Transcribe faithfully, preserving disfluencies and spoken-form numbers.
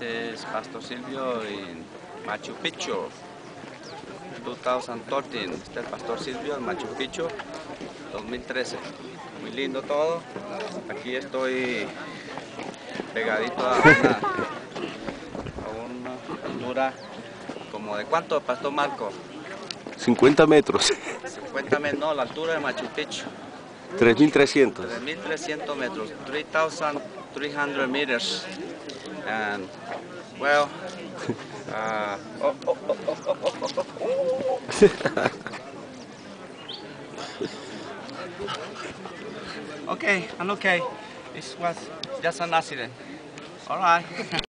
is Pastor Silvio in Machu Picchu, twenty thirteen. Este es Pastor Silvio en Machu Picchu, dos mil trece. Muy lindo todo. Aquí estoy pegadito a una, a una altura como de ¿cuánto, Pastor Marco? cincuenta metros. cincuenta metros, no, la altura de Machu Picchu. tres mil trescientos. tres mil trescientos metros, three thousand three hundred meters. And, well, uh, oh, oh, oh, oh, oh, oh, oh. Okay, I'm okay. This was just an accident. All right.